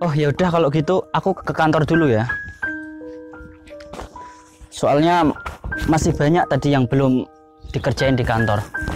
Oh ya udah kalau gitu aku ke kantor dulu ya. Soalnya masih banyak tadi yang belum dikerjain di kantor.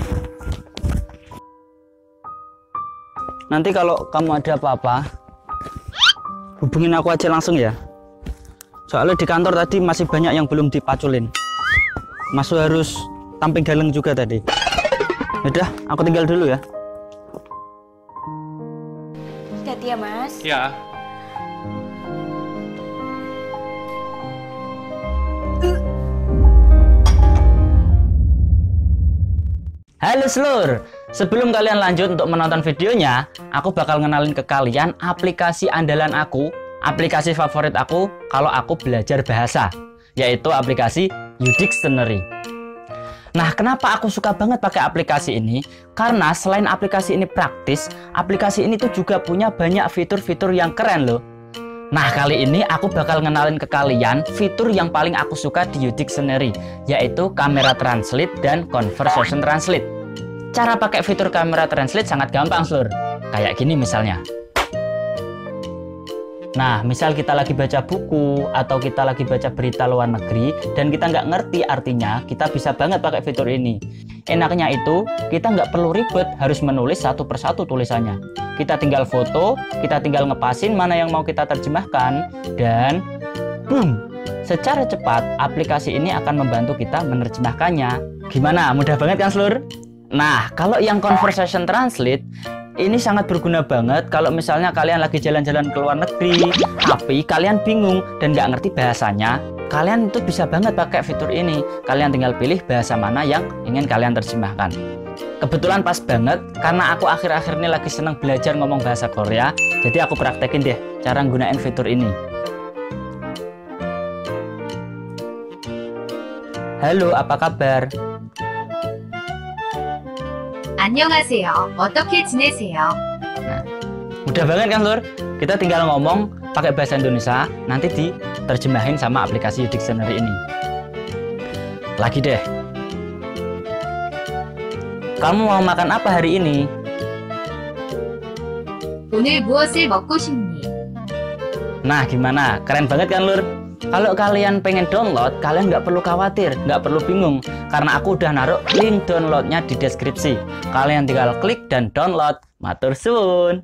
Nanti kalau kamu ada apa-apa, hubungin aku aja langsung ya. Soalnya di kantor tadi masih banyak yang belum dipaculin. Masuk harus tamping galeng juga tadi. Udah, aku tinggal dulu ya. Hati-hati ya, Mas. Ya. Halo seluruh, sebelum kalian lanjut untuk menonton videonya, aku bakal ngenalin ke kalian aplikasi andalan aku, aplikasi favorit aku kalau aku belajar bahasa, yaitu aplikasi Udixtionary. Nah, kenapa aku suka banget pakai aplikasi ini? Karena selain aplikasi ini praktis, aplikasi ini tuh juga punya banyak fitur-fitur yang keren loh. Nah, kali ini aku bakal ngenalin ke kalian fitur yang paling aku suka di Udixtionary, yaitu kamera translate dan conversation translate. Cara pakai fitur kamera translate sangat gampang, Seluruh. Kayak gini misalnya. Nah, misal kita lagi baca buku atau kita lagi baca berita luar negeri dan kita nggak ngerti artinya, kita bisa banget pakai fitur ini. Enaknya itu, kita nggak perlu ribet harus menulis satu persatu tulisannya. Kita tinggal foto, kita tinggal ngepasin mana yang mau kita terjemahkan, dan boom! Secara cepat, aplikasi ini akan membantu kita menerjemahkannya. Gimana? Mudah banget kan, Seluruh? Nah, kalau yang conversation translate, ini sangat berguna banget kalau misalnya kalian lagi jalan-jalan ke luar negeri, tapi kalian bingung dan nggak ngerti bahasanya, kalian itu bisa banget pakai fitur ini. Kalian tinggal pilih bahasa mana yang ingin kalian terjemahkan. Kebetulan pas banget, karena aku akhir-akhir ini lagi seneng belajar ngomong bahasa Korea, jadi aku praktekin deh cara nggunain fitur ini. Halo, apa kabar? 안녕하세요. 어떻게 지내세요? Nah, mudah banget kan, Lur? Kita tinggal ngomong pakai bahasa Indonesia, nanti diterjemahin sama aplikasi Udixtionary ini. Lagi deh. Kamu mau makan apa hari ini? 오늘 무엇을 먹고 싶니? Nah, gimana? Keren banget kan, Lur? Kalau kalian pengen download, kalian nggak perlu khawatir, nggak perlu bingung. Karena aku udah naruh link downloadnya di deskripsi. Kalian tinggal klik dan download. Matur suwun.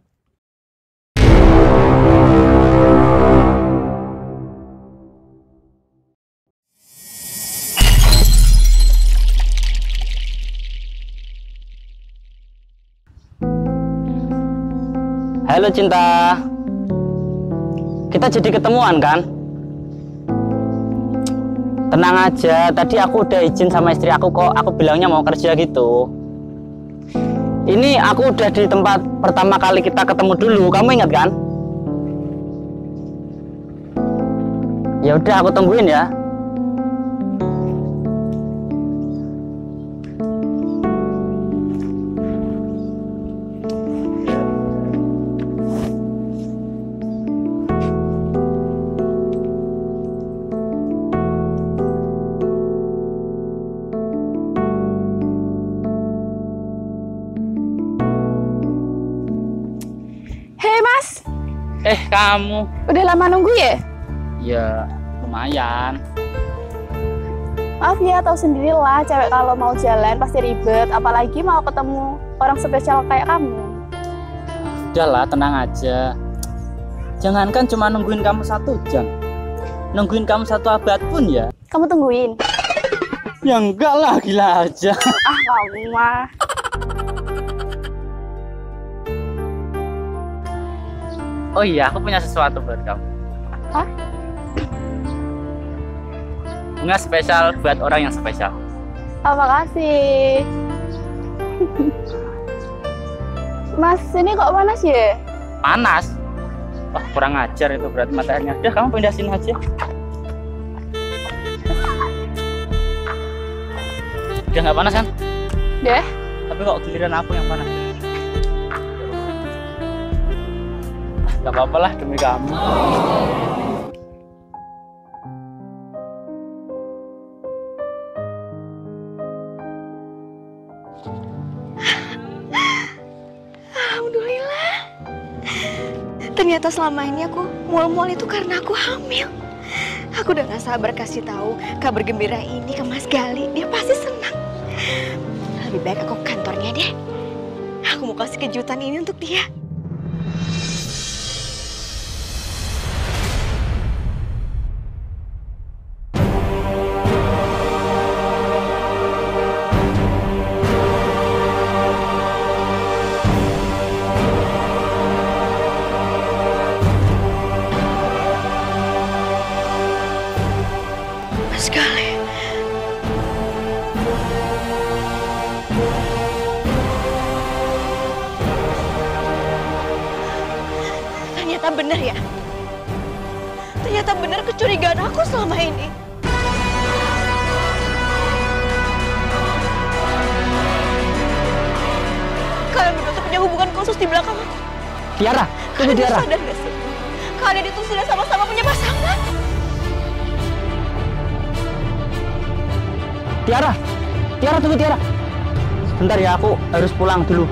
Halo Cinta. Kita jadi ketemuan kan? Tenang aja, tadi aku udah izin sama istri aku kok. Aku bilangnya mau kerja gitu. Ini aku udah di tempat pertama kali kita ketemu dulu. Kamu ingat kan? Ya udah, aku tungguin ya. Hei Mas, Kamu? udah lama nunggu ya? Ya, lumayan. Maaf ya, tahu sendirilah cewek kalau mau jalan pasti ribet, apalagi mau ketemu orang spesial kayak kamu. Udahlah, tenang aja. Jangankan cuma nungguin kamu 1 jam, nungguin kamu 1 abad pun ya. Kamu tungguin? Ya enggak lah, gila aja. Ah, kamu mah. Oh iya, aku punya sesuatu buat kamu. Hah? Bunga spesial buat orang yang spesial. Oh, makasih. Mas, ini kok panas ya? Panas? Wah, kurang ajar itu berarti mataharinya. Udah, kamu pindah sini aja. Udah nggak panas kan? Deh. Tapi kok giliran aku yang panas? Gak apa-apa lah demi kamu. Alhamdulillah. Ternyata selama ini aku mual-mual itu karena aku hamil. Aku udah gak sabar kasih tahu kabar gembira ini ke Mas Gali. Dia pasti senang. Lebih baik aku ke kantornya deh. Aku mau kasih kejutan ini untuk dia. Mas Gali. Ternyata benar ya. Ternyata benar kecurigaan aku selama ini. Kalian berdua tuh punya hubungan khusus di belakang aku. Tiara, tunggu Tiara. Sadar gak sih? Kalian itu sudah sama-sama punya pasangan. Tiara, Tiara tunggu Tiara. Sebentar ya, aku harus pulang dulu.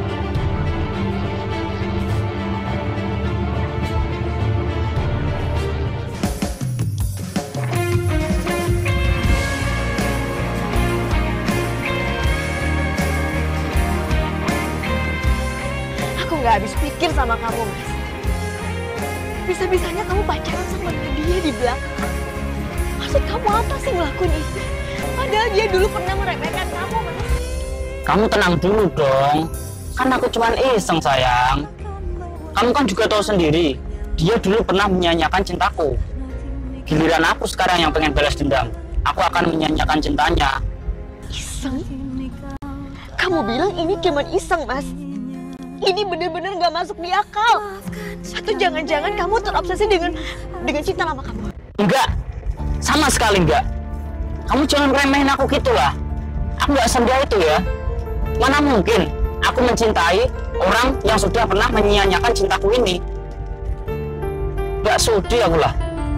Aku nggak habis pikir sama kamu, Mas. Bisa-bisanya kamu pacaran sama dia di belakang. Maksud kamu apa sih ngelakuin itu? Padahal dia dulu pernah meremehkan kamu, Mas. Kamu tenang dulu dong. Kan aku cuman iseng sayang. Kamu kan juga tahu sendiri, dia dulu pernah menyanyiakan cintaku. Giliran aku sekarang yang pengen balas dendam. Aku akan menyanyiakan cintanya. Iseng? Kamu bilang ini cuma iseng, Mas. Ini bener-bener gak masuk di akal. Atau jangan-jangan kamu terobsesi dengan cinta lama kamu? Enggak, sama sekali enggak. Kamu jangan remehin aku gitu lah. Aku nggak sendia itu ya. Mana mungkin aku mencintai orang yang sudah pernah menyia-nyiakan cintaku ini. Nggak sudi aku lah.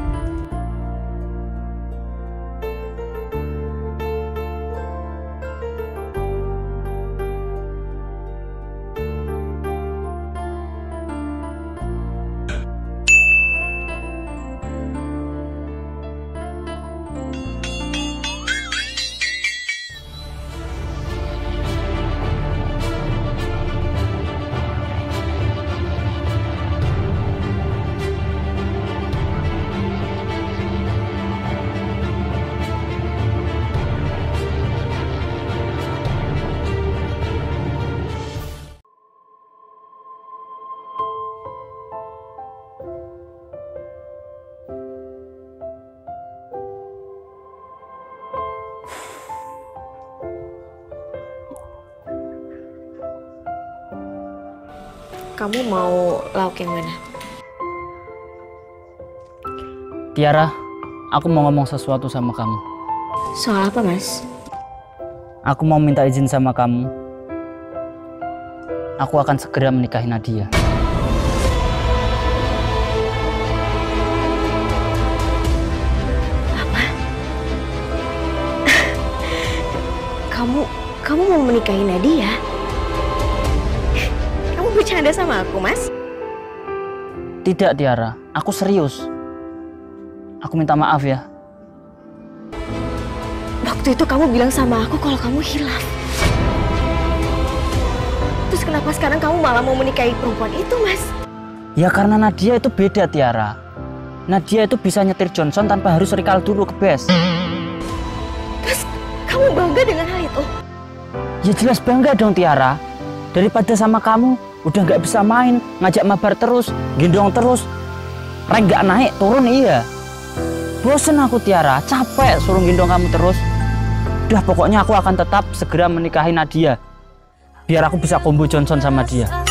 Kamu mau lauk yang mana? Tiara, aku mau ngomong sesuatu sama kamu. Soal apa, Mas? Aku mau minta izin sama kamu. Aku akan segera menikahi Nadia. Apa? Kamu mau menikahi Nadia? Kamu bercanda sama aku, Mas? Tidak, Tiara. Aku serius. Aku minta maaf ya. Waktu itu kamu bilang sama aku kalau kamu hilaf. Terus kenapa sekarang kamu malah mau menikahi perempuan itu, Mas? Ya karena Nadia itu beda, Tiara. Nadia itu bisa nyetir Johnson tanpa harus recall dulu ke base. Terus kamu bangga dengan hal itu? Ya jelas bangga dong, Tiara. Daripada sama kamu udah nggak bisa main, ngajak mabar terus, gendong terus, rank nggak naik, turun iya. Bosen aku, Tiara, capek suruh gendong kamu terus. Udah pokoknya aku akan tetap segera menikahi Nadia. Biar aku bisa combo Johnson sama dia.